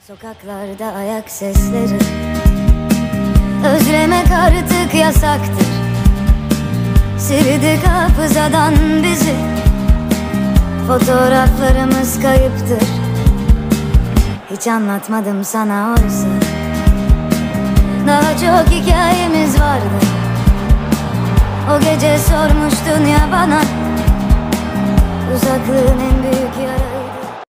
Sokaklarda ayak sesleri, özlemek artık yasaktır. Sildik hafızadan bizi, fotoğraflarımız kayıptır. Hiç anlatmadım sana oysa, daha çok hikayemiz vardı. O gece sormuştun ya bana, uzaklığın en büyük yarası.